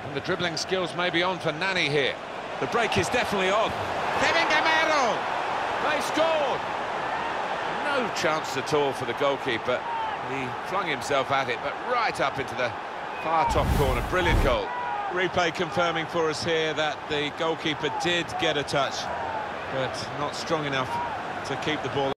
And the dribbling skills may be on for Nani here. The break is definitely on. Kevin Gameiro! They scored! No chance at all for the goalkeeper. He flung himself at it, but right up into the far top corner. Brilliant goal. Replay confirming for us here that the goalkeeper did get a touch, but not strong enough to keep the ball.